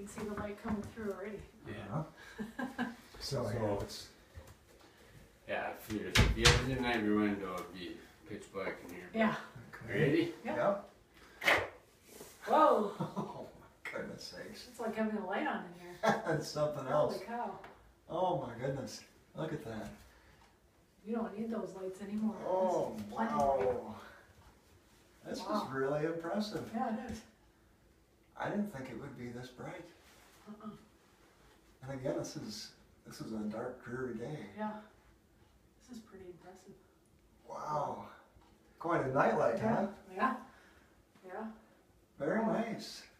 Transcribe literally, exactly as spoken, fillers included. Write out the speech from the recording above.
can see the light coming through already. Yeah. Uh-huh. So, So- yeah, it's, Yeah, if you, if you ever didn't have your window, it'd be pitch black in here. Yeah. okay. Ready? Yep. Yep. Whoa, Oh my goodness sakes. it's like having a light on in here. That's something else. Holy cow. Oh my goodness. Look at that. You don't need those lights anymore. Oh, This is plenty of light. wow. This was Wow. really impressive. Yeah, it is. I didn't think it would be this bright. Uh-uh. And again, this is this is a dark, dreary day. Yeah. This is pretty impressive. Wow. Quite a nightlight, huh? Yeah. Yeah. Very nice.